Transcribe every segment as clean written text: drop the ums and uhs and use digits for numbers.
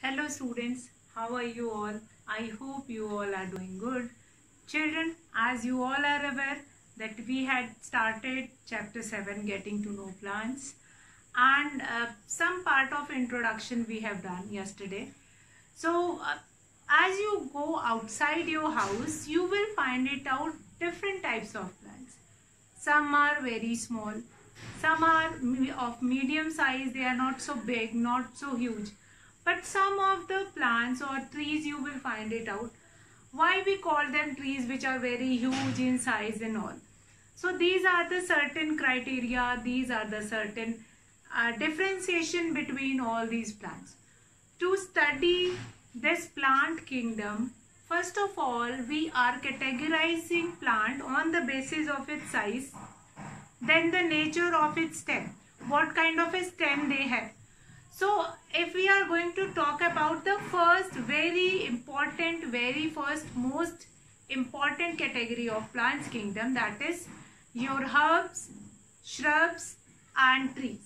Hello students, how are you all? I hope you all are doing good. Children, as you all are aware that we had started chapter 7 getting to know plants and some part of introduction we have done yesterday. So as you go outside your house, you will find it out different types of plants. Some are very small, some are of medium size, they are not so big, not so huge. But some of the plants or trees you will find it out. Why we call them trees which are very huge in size and all. So these are the certain criteria, these are the certain differentiation between all these plants. To study this plant kingdom, first of all we are categorizing plant on the basis of its size, then the nature of its stem, what kind of a stem they have. So if we are going to talk about the first very first most important category of plants kingdom, that is your herbs, shrubs and trees.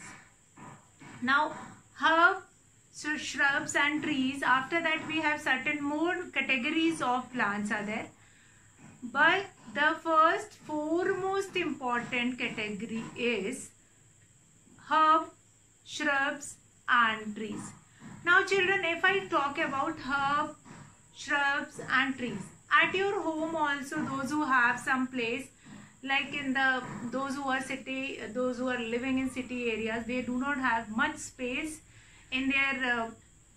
Now herbs, so shrubs and trees, after that we have certain more categories of plants are there. But the first foremost important category is herb, shrubs and trees. Now children, if I talk about herb, shrubs and trees, at your home also, those who have some place like in those who are living in city areas, they do not have much space in their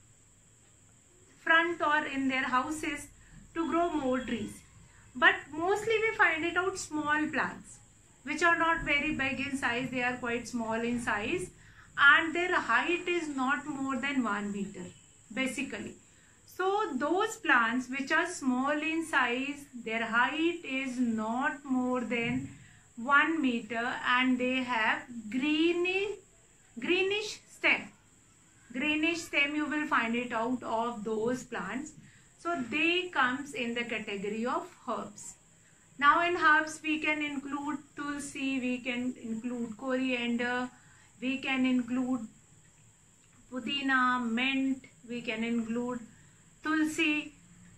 front or in their houses to grow more trees. But mostly we find it out small plants which are not very big in size, they are quite small in size and their height is not more than 1 meter basically. So those plants which are small in size, their height is not more than 1 meter and they have greenish stem. Greenish stem you will find it out of those plants. So they comes in the category of herbs. Now in herbs we can include tulsi, we can include coriander, we can include pudina, mint, we can include tulsi,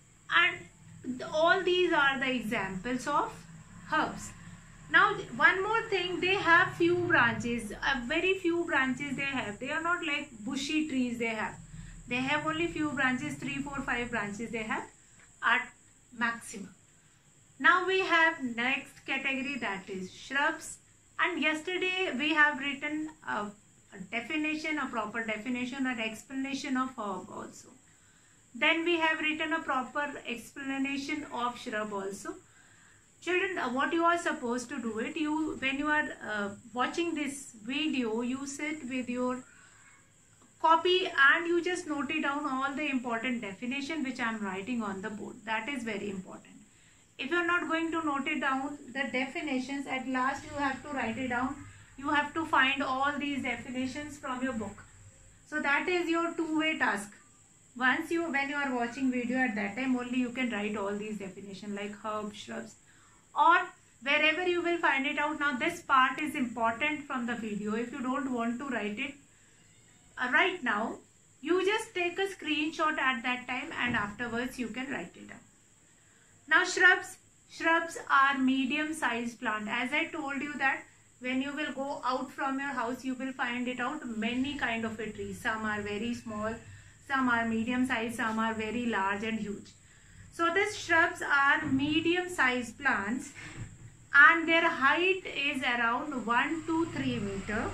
and all these are the examples of herbs. Now one more thing, they have few branches, very few branches they have. They are not like bushy trees they have. They have only few branches, 3, 4, 5 branches they have at maximum. Now we have next category, that is shrubs. And yesterday we have written a definition, a proper definition and explanation of herb also. Then we have written a proper explanation of shrub also. Children, what you are supposed to do it, when you are watching this video, you sit with your copy and you just note it down all the important definition which I am writing on the board. That is very important. If you are not going to note it down, the definitions, at last you have to write it down. You have to find all these definitions from your book. So that is your two-way task. When you are watching video, at that time only you can write all these definitions like herbs, shrubs, or wherever you will find it out. Now this part is important from the video. If you don't want to write it right now, you just take a screenshot at that time and afterwards you can write it down. Now shrubs are medium sized plant. As I told you that when you will go out from your house, you will find it out many kind of a trees. Some are very small, some are medium sized, some are very large and huge. So these shrubs are medium sized plants and their height is around 1 to 3 meter.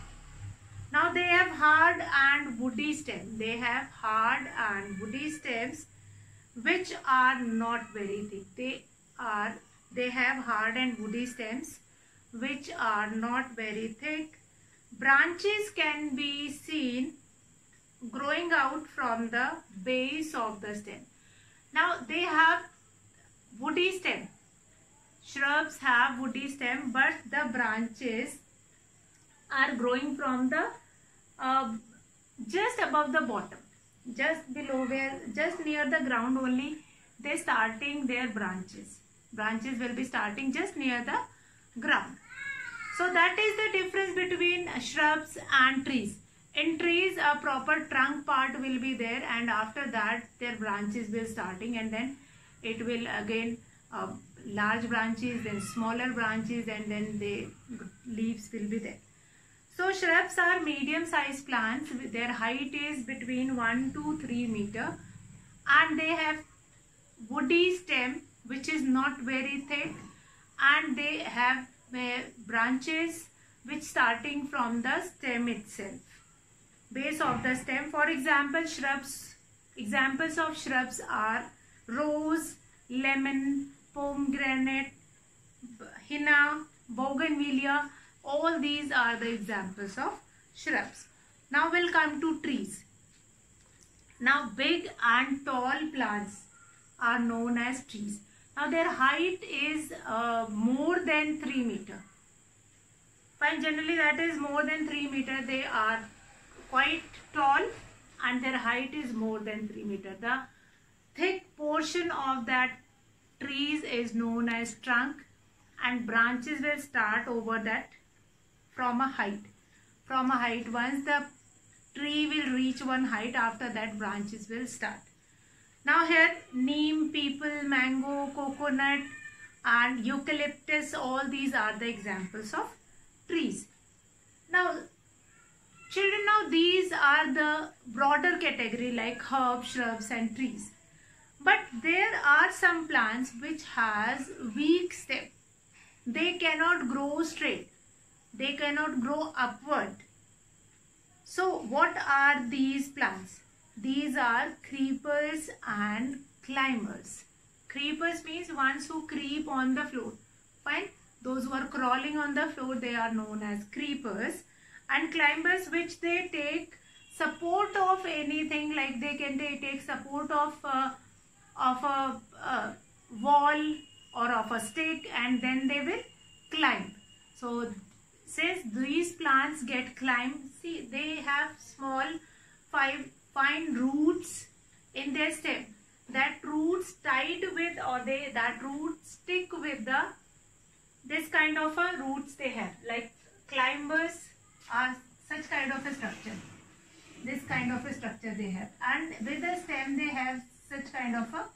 Now they have hard and woody stem. They have hard and woody stems which are not very thick. They have hard and woody stems which are not very thick. Branches can be seen growing out from the base of the stem. Now they have woody stem. Shrubs have woody stem, but the branches are growing from the just above the bottom, just below, just near the ground only they starting their branches. Branches will be starting just near the ground. So that is the difference between shrubs and trees. In trees, a proper trunk part will be there, and after that their branches will starting, and then it will again large branches, then smaller branches, and then the leaves will be there. So shrubs are medium sized plants. Their height is between 1 to 3 meter, and they have woody stem which is not very thick, and they have branches which starting from the stem itself, base of the stem. For example, examples of shrubs are rose, lemon, pomegranate, henna, bougainvillea. All these are the examples of shrubs. Now we'll come to trees. Now big and tall plants are known as trees. Now their height is more than 3 meter. Fine, generally that is more than 3 meter. They are quite tall and their height is more than 3 meter. The thick portion of that trees is known as trunk, and branches will start over that from a height. Once the tree will reach one height, after that branches will start. Now here neem, peepal, mango, coconut and eucalyptus, all these are the examples of trees. Now children, now these are the broader category like herbs, shrubs and trees. But there are some plants which has weak stem. They cannot grow straight. They cannot grow upward. So what are these plants? These are creepers and climbers. Creepers means ones who creep on the floor. Fine. Those who are crawling on the floor, they are known as creepers. And climbers, which they take support of anything, like they can take support of a wall or of a stick, and then they will climb. So since these plants get climbed, see they have small fine roots in their stem. That roots tied with, or that roots stick with this kind of a roots they have. Like climbers are such kind of a structure. This kind of a structure they have, and with the stem they have such kind of a.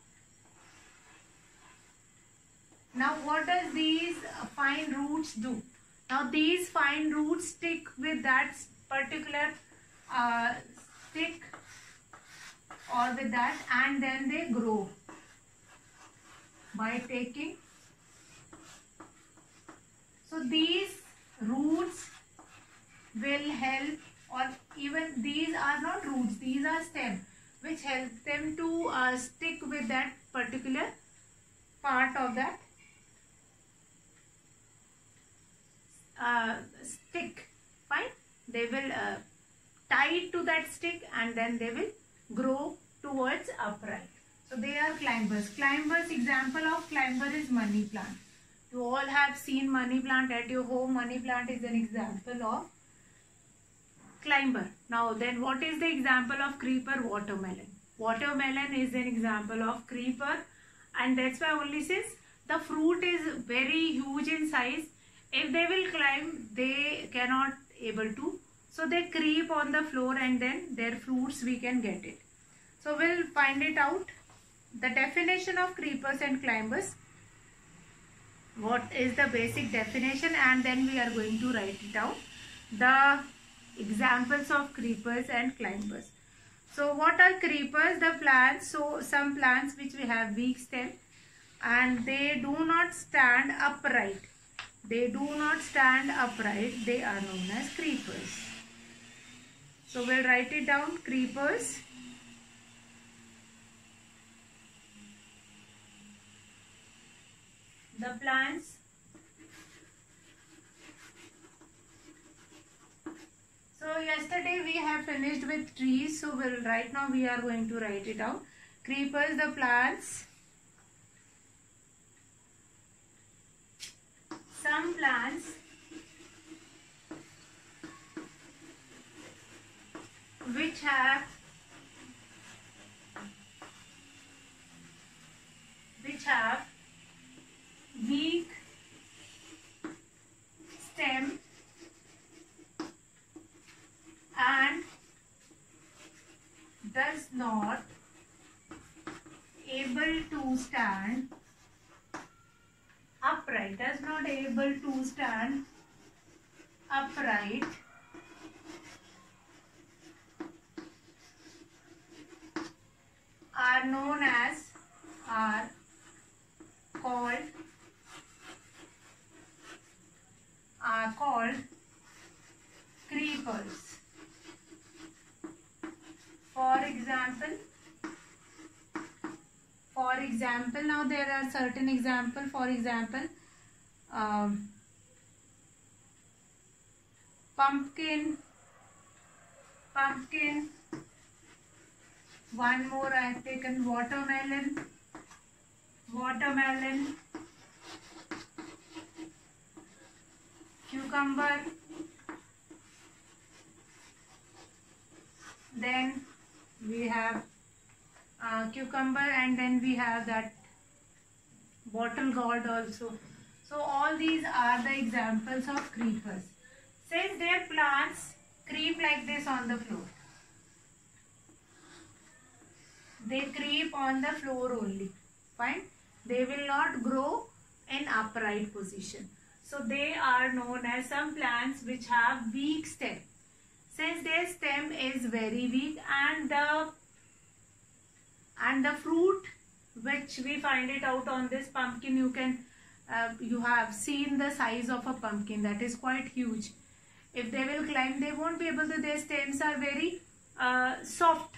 Now what does these fine roots do? Now these fine roots stick with that particular stick or with that, and then they grow by taking. So these roots will help, or even these are not roots, these are stems which help them to stick with that particular part of that stick. Fine. They will tie to that stick, and then they will grow towards upright. So they are climbers. Climbers, example of climber is money plant. You all have seen money plant at your home. Money plant is an example of climber. Now then, what is the example of creeper? Watermelon. Watermelon is an example of creeper, and that's why only since the fruit is very huge in size, if they will climb, they cannot able to. So they creep on the floor, and then their fruits we can get it. So we'll find it out. The definition of creepers and climbers. What is the basic definition, and then we are going to write it down. The examples of creepers and climbers. So what are creepers? The plants. So some plants which we have weak stem and they do not stand upright. They do not stand upright. They are known as creepers. So we'll write it down. Creepers. The plants. So yesterday we have finished with trees. So right now we are going to write it out. Creepers, the plants. Some plants which have weak stem and does not able to stand upright, does not able to stand upright, are known as, are called creepers. For example, now there are certain examples. For example, pumpkin. One more I have taken, watermelon. Cucumber. Then we have cucumber, and then we have that bottle gourd also. So all these are the examples of creepers. Since their plants creep like this on the floor, they creep on the floor only. Fine. They will not grow in upright position. So they are known as some plants which have weak stem. Since their stem is very weak, and the fruit which we find it out on this pumpkin, you have seen the size of a pumpkin, that is quite huge. If they will climb, they won't be able to. Their stems are very soft.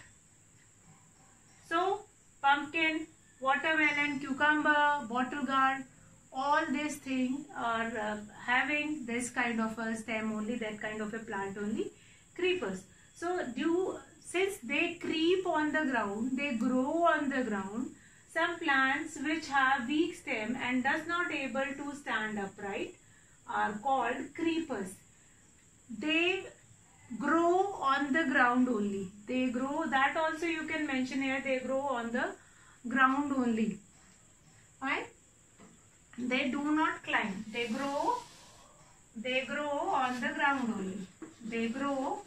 So pumpkin, watermelon, cucumber, bottle gourd, all these things are having this kind of a stem only, that kind of a plant only, creepers. So since they creep on the ground, they grow on the ground, some plants which have weak stem and does not able to stand upright are called creepers. They grow on the ground only. They grow, that also you can mention here, they grow on the ground only. Fine. They do not climb. They grow on the ground only. They grow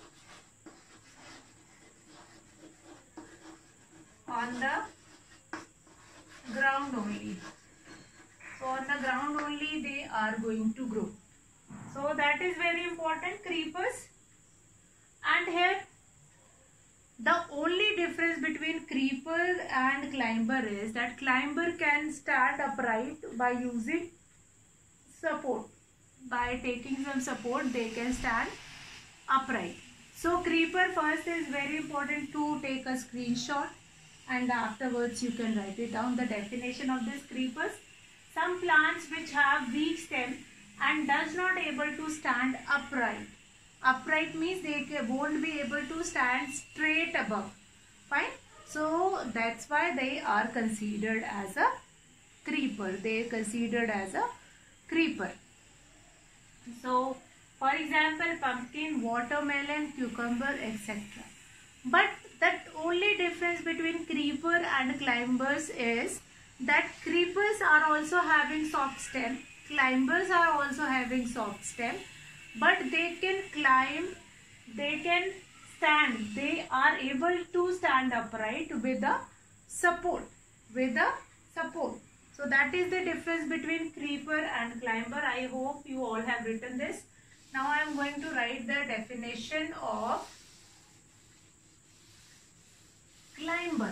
on the ground only. So on the ground only they are going to grow. So that is very important, creepers. And here the only difference between creeper and climber is that climber can stand upright by using support. By taking some support, they can stand upright. So creeper, first is very important to take a screenshot, and afterwards you can write it down, the definition of this creepers. Some plants which have weak stem and does not able to stand upright. Upright means they won't be able to stand straight above. Fine. So that's why they are considered as a creeper. They are considered as a creeper. So for example, pumpkin, watermelon, cucumber, etc. But that only difference between creeper and climbers is that creepers are also having soft stem. Climbers are also having soft stem. But they can climb, they can stand, they are able to stand upright with a support. So that is the difference between creeper and climber. I hope you all have written this. Now I am going to write the definition of climber.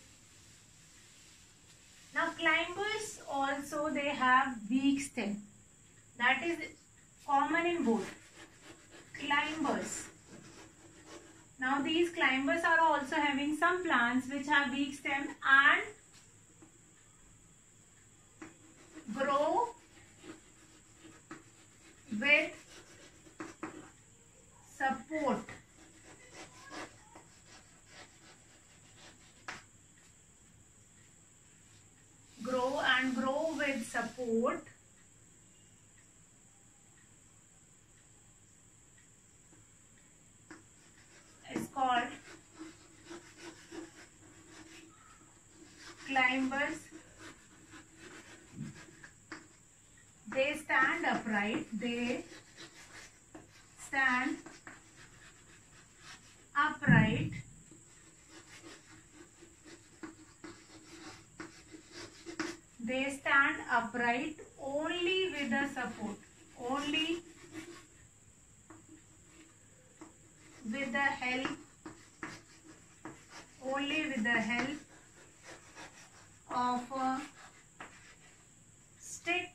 Now climbers also, they have weak stem. That is common in both. Climbers. Now these climbers are also having some plants which have weak stem and grow with support. Grow with support is called climbers. They stand upright. They stand upright they stand upright only with the support, only with the help, only with the help of a stick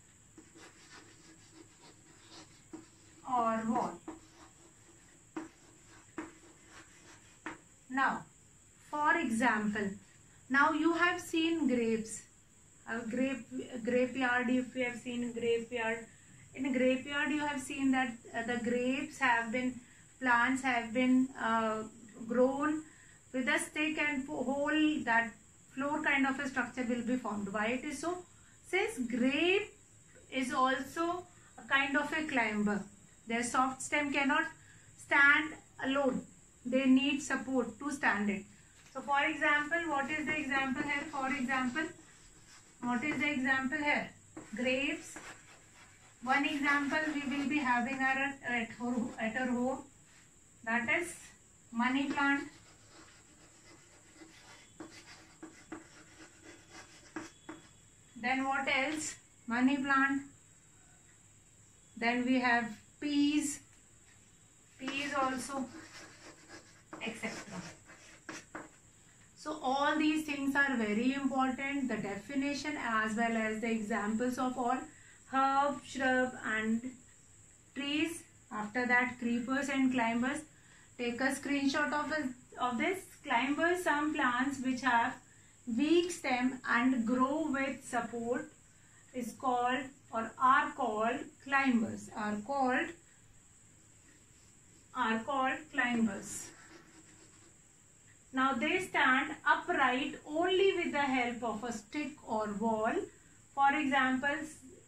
or wall. Now, for example, now you have seen grapes. A graveyard, if you have seen a graveyard, in a graveyard you have seen that the grapes have been, plants have been grown with a stick and whole that floor kind of a structure will be formed. Why it is so? Since grape is also a kind of a climber. Their soft stem cannot stand alone. They need support to stand it. So for example, what is the example here? For example, what is the example here? Grapes. One example we will be having at our home, that is money plant. Then what else? Money plant. Then we have peas also, etc. So all these things are very important. The definition as well as the examples of all herb, shrub and trees. After that, creepers and climbers. Take a screenshot of this. Climbers, some plants which have weak stem and grow with support is called or are called climbers. Are called climbers. Now they stand upright only with the help of a stick or wall. For example,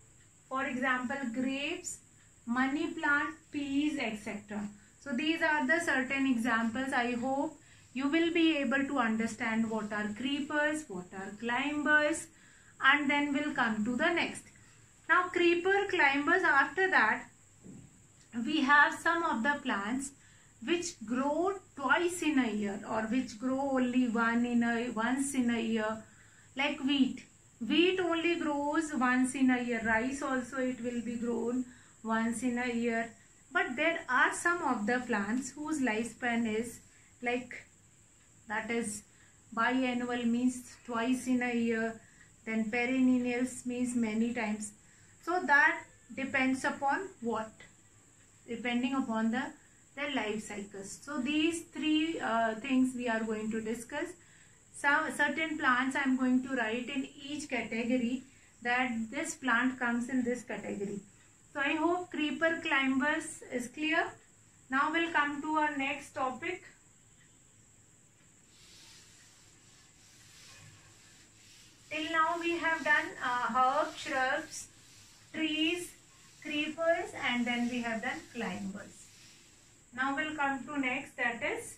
grapes, money plant, peas, etc. So these are the certain examples. I hope you will be able to understand what are creepers, what are climbers, and then we'll come to the next. Now creeper, climbers, after that we have some of the plants which grow twice in a year or which grow only once in a year, like wheat. Wheat only grows once in a year. Rice also it will be grown once in a year. But there are some of the plants whose lifespan is like, that is biannual means twice in a year. Then perennials means many times. So that depends upon what? Depending upon their life cycles. So these three things we are going to discuss. Some certain plants I am going to write in each category that this plant comes in this category. So I hope creeper, climbers is clear. Now we'll come to our next topic. Till now we have done herbs, shrubs, trees, creepers, and then we have done climbers. Now we'll come to next, that is,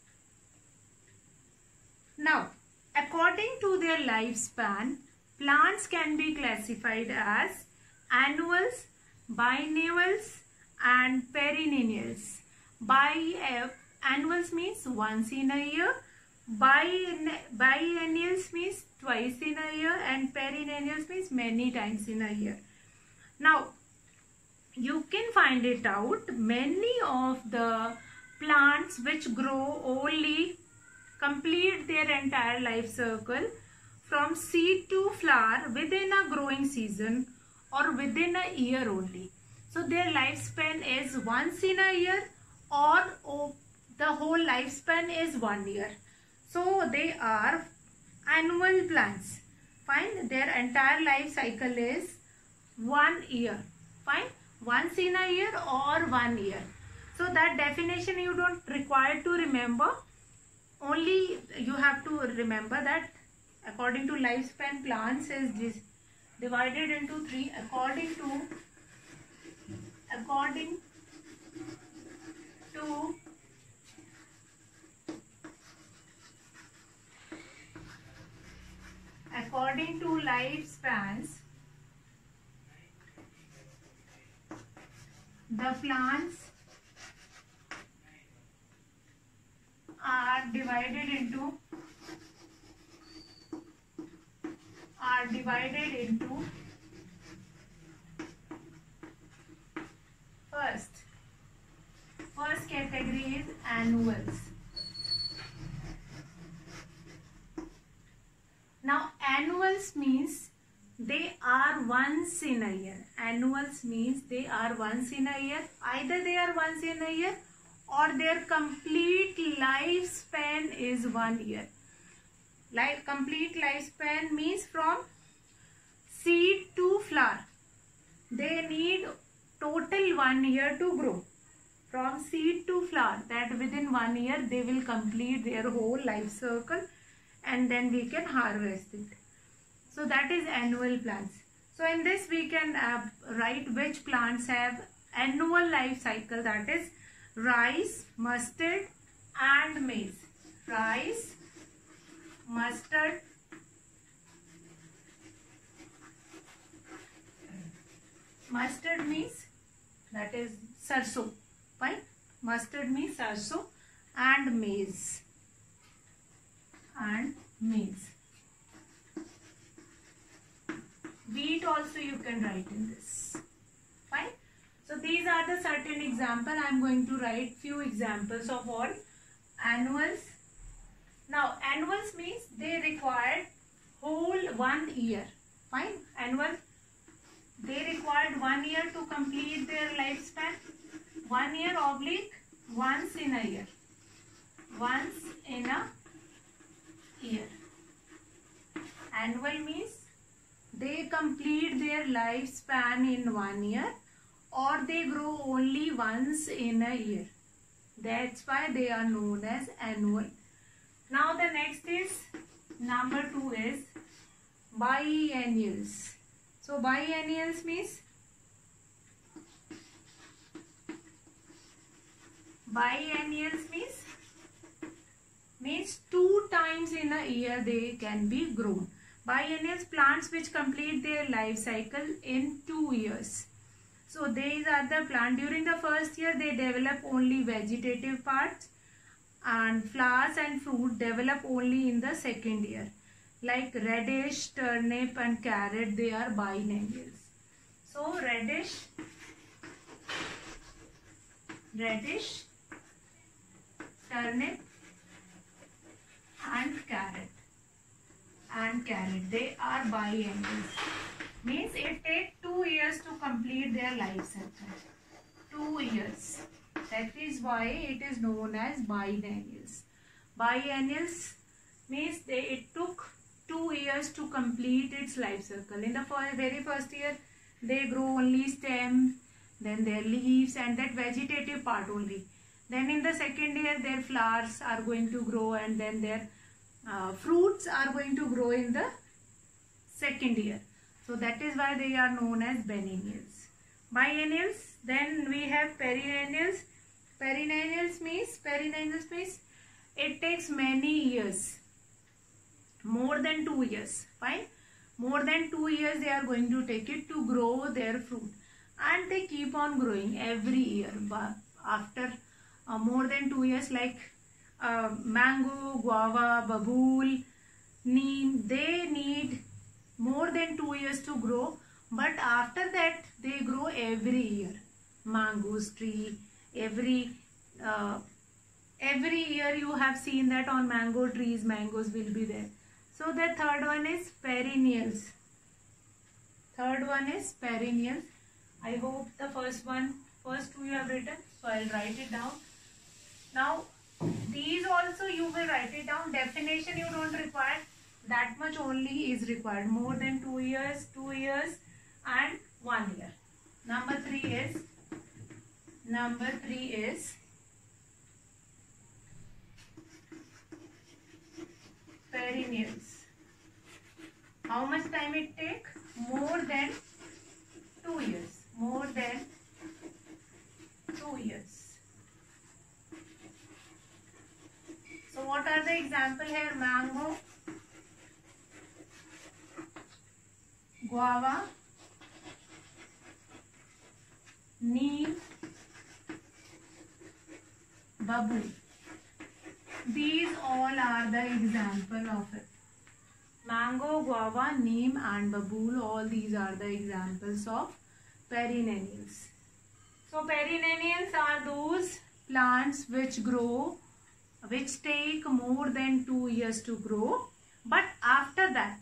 now according to their lifespan, plants can be classified as annuals, biennials and perennials. Annuals means once in a year, biennials means twice in a year, and perennials means many times in a year. Now you can find it out, many of the plants which grow only complete their entire life cycle from seed to flower within a growing season or within a year only. So their lifespan is once in a year or the whole lifespan is 1 year. So they are annual plants. Fine. Their entire life cycle is 1 year. Fine. Once in a year or 1 year. So that definition you don't require to remember. Only you have to remember that according to lifespan, plants is divided into 3 according to lifespans. The plants are divided into are divided into first category is annuals. Now annuals means they are once in a year. Annuals means they are once in a year. Either they are once in a year or their complete lifespan is 1 year. Complete lifespan means from seed to flower. They need total 1 year to grow. From seed to flower, that within 1 year they will complete their whole life cycle and then we can harvest it. So that is annual plants. So in this we can write which plants have annual life cycle, that is rice, mustard and maize. Rice, mustard, mustard means that is sarso, right? Mustard means sarso and maize. Wheat also you can write in this. Fine. So these are the certain example. I am going to write few examples of all annuals. Now annuals means they required whole 1 year. Fine. Annual, they required 1 year to complete their lifespan. 1 year oblique once in a year. Once in a year. Annual means they complete their lifespan in 1 year or they grow only once in a year. That's why they are known as annual. Now the next is, number 2 is biennials. So biennials means means 2 times in a year they can be grown. Biennials, plants which complete their life cycle in 2 years. So these are the plant. During the first year they develop only vegetative parts and flowers and fruit develop only in the second year. Like radish, turnip and carrot, they are biennials. So radish, turnip and carrot, they are biennials. Means it takes 2 years to complete their life cycle. 2 years. That is why it is known as biennials. Biennials means it took 2 years to complete its life cycle. In the very first year, they grow only stem, then their leaves and that vegetative part only. Then in the second year, their flowers are going to grow and then their fruits are going to grow in the second year. So that is why they are known as biennials. Then we have perennials. Perennials means it takes many years. More than 2 years. Fine. More than 2 years they are going to take it to grow their fruit. And they keep on growing every year. But after more than 2 years, like mango, guava, babool, neem, they need more than 2 years to grow. But after that they grow every year. Mangoes tree, every year you have seen that on mango trees mangoes will be there. So the third one is perennials. I hope the first two you have written. So I'll write it down. Now these also you will write it down. Definition you don't require. That much only is required. More than 2 years, 2 years and 1 year. Number 3 is perennials. How much time it take? More than 2 years. More than 2 years. So what are the example here? Mango, guava, neem, babool. These all are the example of it. Mango, guava, neem and babool, all these are the examples of perennials. So perennials are those plants which take more than 2 years to grow, but after that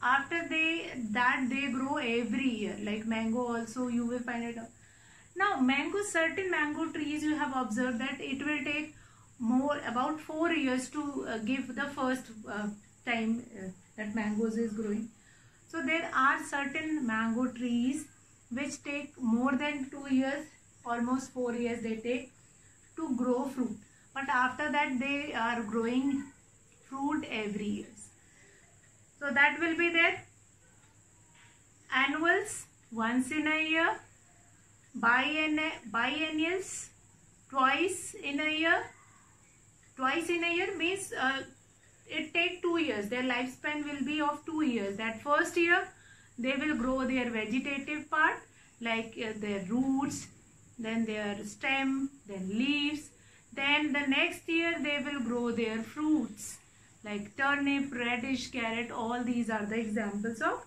they grow every year. Like mango also you will find it. Now certain mango trees you have observed that it will take about 4 years to give the first time that mangoes is growing. So there are certain mango trees which take more than 2 years, almost 4 years they take to grow fruit, but after that they are growing fruit every year. So that will be there. Annuals, once in a year. Biennials, twice in a year. Twice in a year means it take 2 years. Their lifespan will be of 2 years. That first year they will grow their vegetative part, like their roots, then their stem, then leaves. Then the next year they will grow their fruits like turnip, radish, carrot. All these are the examples of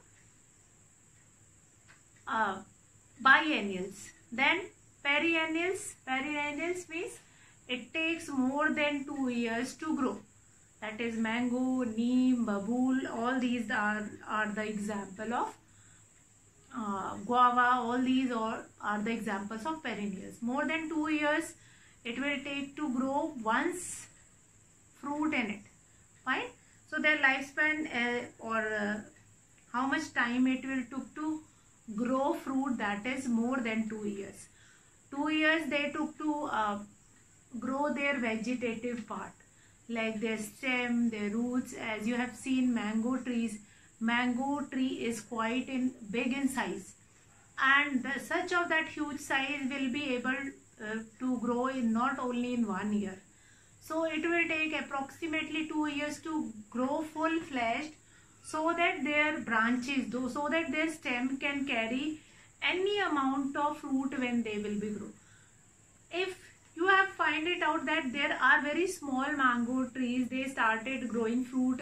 biennials. Then perennials. Perennials means it takes more than 2 years to grow. That is mango, neem, babool. All these are the example of guava. All these are the examples of perennials. More than 2 years it will take to grow once fruit in it. Fine. So their lifespan how much time it will took to grow fruit, that is more than 2 years. 2 years they took to grow their vegetative part, like their stem, their roots. As you have seen mango trees, mango tree is quite big in size, and such of that huge size will be able to grow in not only in 1 year. So it will take approximately 2 years to grow full-fledged, so that their branches, so that their stem can carry any amount of fruit when they will be grown. If you have find it out that there are very small mango trees, they started growing fruit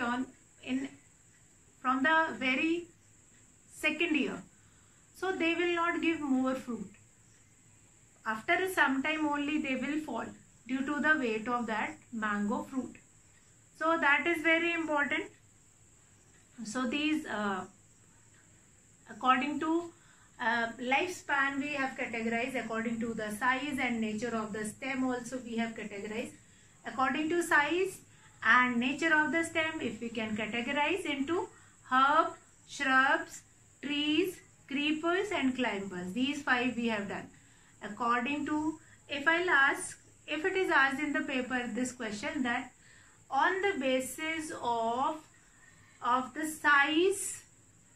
from the very second year, so they will not give more fruit. After some time only they will fall due to the weight of that mango fruit. So that is very important. So these according to lifespan we have categorized according to the size and nature of the stem. Also we have categorized according to size and nature of the stem. If we can categorize into herb, shrubs, trees, creepers and climbers. These 5 we have done. According to, if it is asked in the paper this question, that on the basis of the size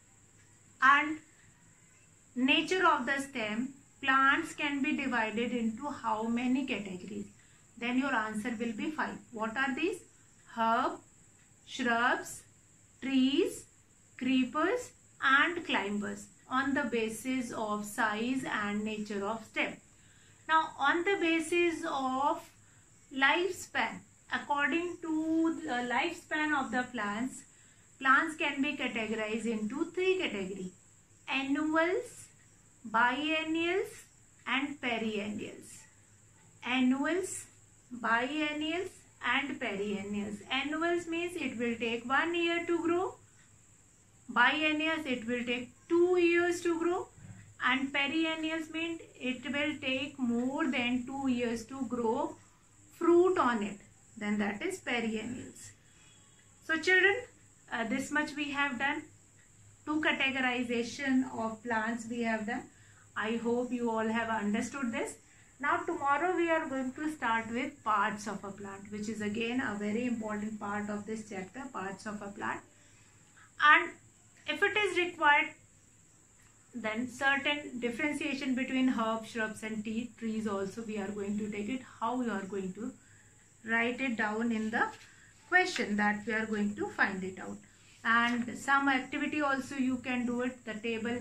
and nature of the stem, plants can be divided into how many categories? Then your answer will be 5. What are these? Herb, shrubs, trees, creepers and climbers, on the basis of size and nature of stem. Now on the basis of lifespan, according to the lifespan of the plants can be categorized into 3 categories: annuals, biennials and perennials. Annuals, biennials and perennials. Annuals means it will take 1 year to grow. Biennials it will take 2 years to grow, and perennials means it will take more than 2 years to grow fruit on it. Then that is perennials. So children, this much we have done. 2 categorization of plants we have done. I hope you all have understood this. Now tomorrow we are going to start with parts of a plant, which is again a very important part of this chapter, parts of a plant. And if it is required, then certain differentiation between herbs, shrubs and trees also we are going to take it. How you are going to write it down in the question, that we are going to find it out. And some activity also you can do it. The table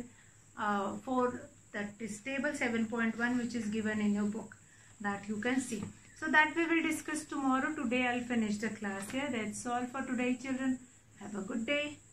that is table 7.1, which is given in your book, that you can see. So that we will discuss tomorrow. Today I'll finish the class here. That's all for today, children. Have a good day.